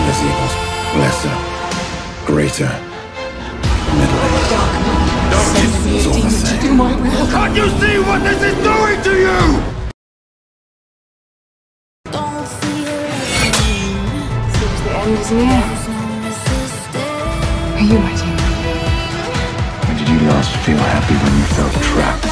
There's evils. Lesser. Greater. Middling. It's all the same. Can't you see what this is doing to you? Seems the end is near. Are you ready? When did you last feel happy when you felt trapped?